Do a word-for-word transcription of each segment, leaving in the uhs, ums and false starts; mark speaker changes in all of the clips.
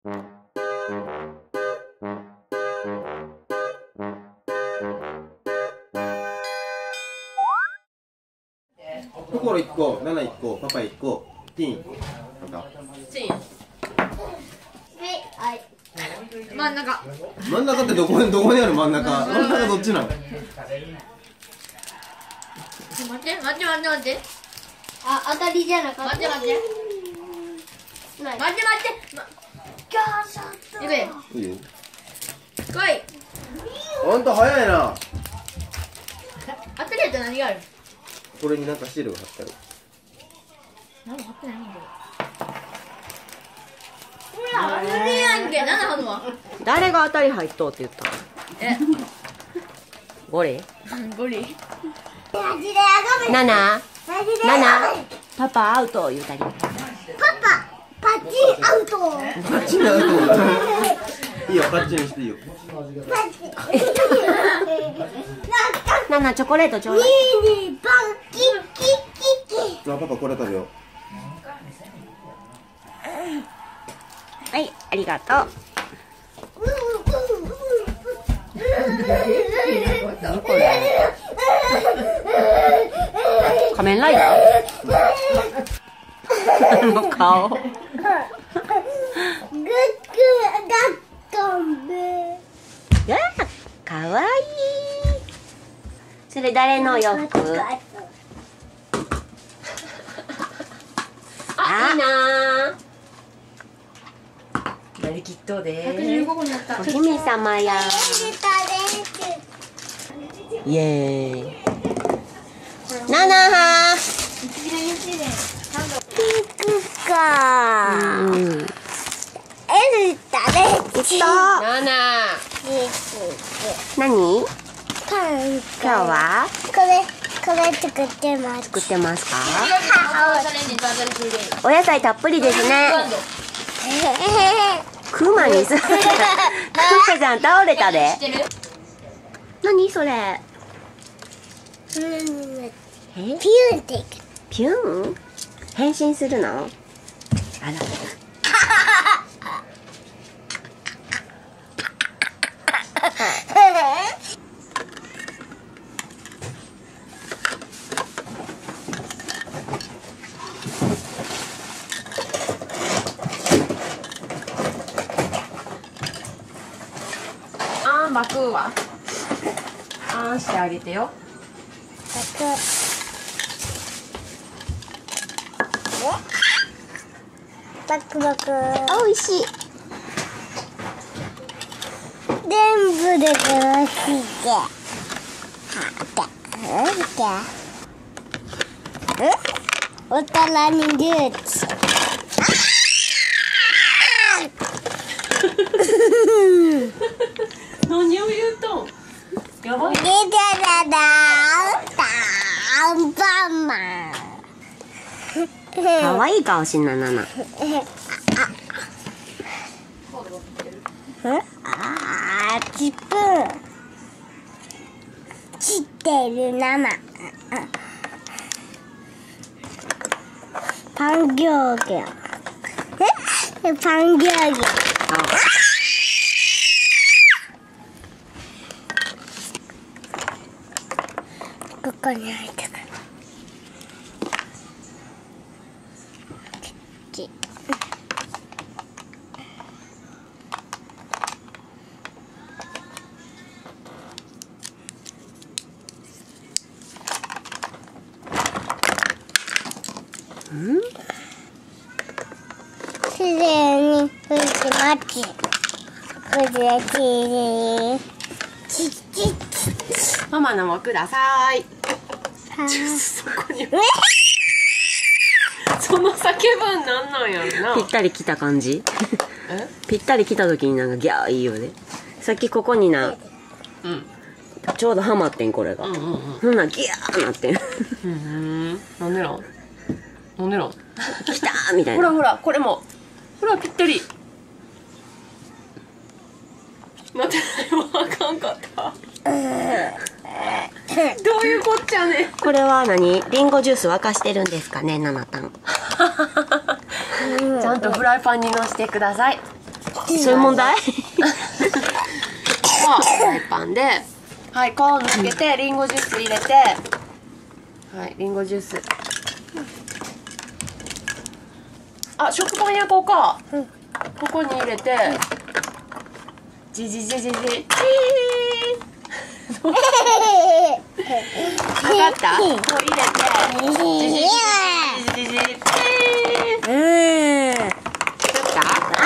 Speaker 1: ココロいっこ、ナナいっこ、パパいっこ、ティーンいっこ。なんか
Speaker 2: チン。はい、真ん中。
Speaker 1: 真ん中ってどこにどこにある真ん中？真ん中どっちなの？
Speaker 2: 待って待って待って待って。
Speaker 3: あ、当たりじゃなかった。
Speaker 2: 待って待って。待って待って。
Speaker 3: ガーシャッ
Speaker 2: いくよ。
Speaker 1: いいよ。
Speaker 2: 来い。
Speaker 1: あんた早いな。
Speaker 2: 当たりやったら何がある？
Speaker 1: これになんかシールが貼ってある。
Speaker 2: 何も貼ってないんだよ。ほら、当たりやんけ。何なのは？
Speaker 4: 誰が当たり入っとうって言ったの？
Speaker 2: え、
Speaker 4: ゴリ？
Speaker 2: ゴリ。
Speaker 4: ナナ？ナナ？パパアウト言うたり。
Speaker 3: パパ、パッチンアウト。
Speaker 1: パッチンアウト。いいよ、パッチンしていいよ。
Speaker 4: ナナチョコレートちょうだい。
Speaker 3: ニーニーパンキッキッキッキ。
Speaker 1: あ、パパこれ食べよう。
Speaker 4: はい、ありがとう。何これ？仮面ライダー？の顔。
Speaker 3: グッグガットンベ。
Speaker 4: やあ、かわいい。それ誰の洋服？あ、いいなー。やりきっとでー。お姫様や。イエーイ。ナナハー。
Speaker 3: ピンクかー。
Speaker 4: うん。
Speaker 3: エルタレッチ。
Speaker 4: ナナ。何？
Speaker 3: パン。
Speaker 4: 今日は
Speaker 3: これこれ作ってます。
Speaker 4: 作ってますか？
Speaker 2: お
Speaker 4: お野菜たっぷりですね。クマにす。クマちゃん倒れたで。何それ？
Speaker 3: ピュ
Speaker 4: え？
Speaker 3: ンっていく。
Speaker 4: ピュン？変身するの？あら。あんバクはあんしてあげてよ。
Speaker 3: バクバク。
Speaker 4: おいしい。
Speaker 3: 全部で楽しいで。はた。うん？お皿にルーツ。
Speaker 4: 何を言うとん？やばい。
Speaker 3: でだだだアンパンマン。
Speaker 4: かわいい顔しんな、ナナ。
Speaker 3: あー、チップ散ってるナナ。パンギョーギョ。え？パンギョーギョ。ここに入ってくる。
Speaker 4: うん？
Speaker 3: きれいに拭きまち。これきれい。ちっちっ
Speaker 4: ママのもください。そこに。その叫ぶんなんなんやろな。ぴったり来た感じ。え？ぴったり来た時になんかギャーいいよね。さっきここにな。うん。ちょうどハマってんこれが。うんうんうん。ほんなギャーなってん。うん。なんでなん？なんでなん？来たーみたいな。ほらほらこれも。ほらぴったり。なってないわあかんかった。どういうこっちゃね。これは何？リンゴジュース沸かしてるんですかね、ナナタン。ちゃんとフライパンにのせてください。 そういう問題？フライパンで、はい、コーンつけてリンゴジュース入れて、はい、リンゴジュース。あ、食パン焼こうか。うん、ここに入れて、じじじじじじー。分かった？こう入れて、じじじじじじじじ。ええ。作った？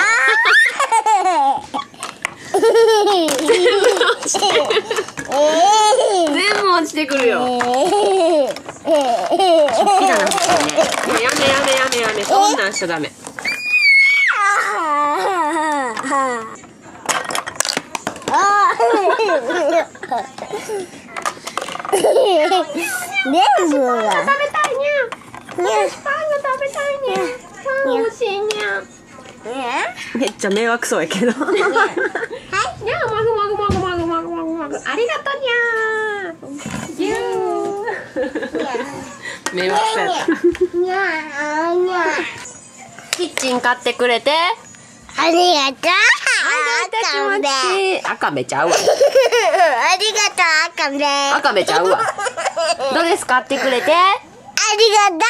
Speaker 4: 全部落ちてくるよ。食器だな、普通ね。やめやめやめやめ、そんなんしちゃダメ。
Speaker 3: 全部が。
Speaker 4: 食べたいにゃ。パンが食べたいにゃ。パン欲しいにゃ。めっちゃ迷惑そうやけど。はい。にゃ、まぐまぐまぐまぐまぐまぐまぐ。ありがとうにゃ。ぎゅー。迷惑そうやった。キッチン買ってくれて。
Speaker 3: ありがとう。
Speaker 4: 赤べちゃうわ。
Speaker 3: ありがとう、赤べ。
Speaker 4: 赤べちゃうわ。どうですかってくれて。
Speaker 3: ありがとう。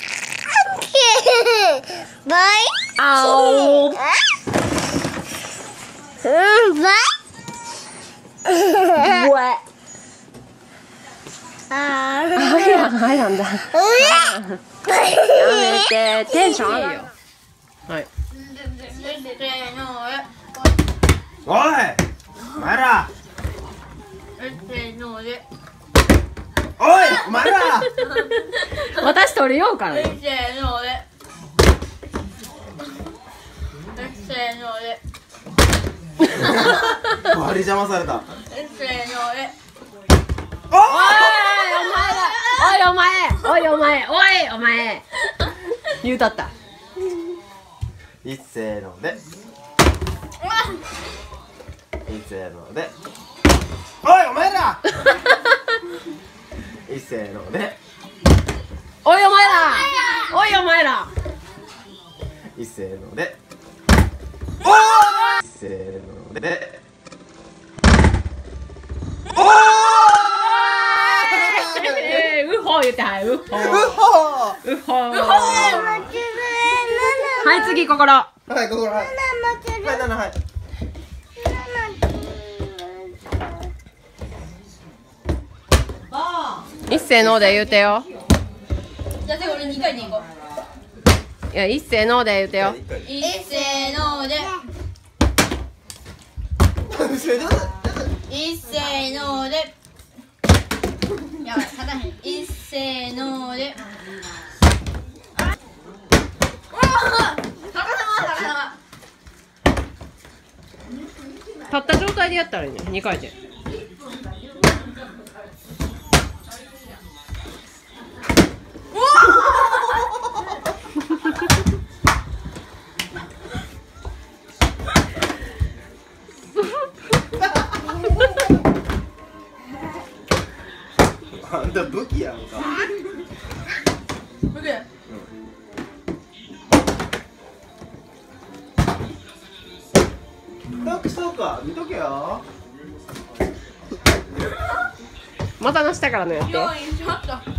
Speaker 3: バイ。
Speaker 4: あお。
Speaker 3: うん、バイ。
Speaker 4: うわ。
Speaker 3: ああ。
Speaker 4: はいやん、はいなんだ。やめて、テンションあるよ。はい。
Speaker 1: おい、お前ら。おい、お前ら。
Speaker 4: 私取りようかな。
Speaker 2: せーので。せーので。
Speaker 1: 周り邪魔された。
Speaker 2: せーので。
Speaker 4: おい、お前だ。おい、お前。おい、お前。おい、お前。言うたった。
Speaker 1: いっせーので。いっせーので。おい、お前ら。いっせーので。
Speaker 4: おい、お前ら。おい、お前ら。
Speaker 1: いっせーので。おー。いっせーので。おー。
Speaker 4: えー、うほ言ってはいうほ。うほ。うほ。はい、次、心。
Speaker 1: はい、ここら。はい、はい、なな、はい。
Speaker 4: 一斉ので言うてよ。
Speaker 2: じゃあ、次俺にかいでいこ
Speaker 4: いや、一斉ので言うてよ。
Speaker 2: う。いっせーので。いっせーので。やばい、立たへん。いっせーので。
Speaker 4: 立った状態でやったらいいね。にかいで。
Speaker 1: あんた武器やんか。
Speaker 2: 武器。
Speaker 1: うん。そうか、見とけよ。
Speaker 4: 股の下からのやって。
Speaker 2: よいしょっと。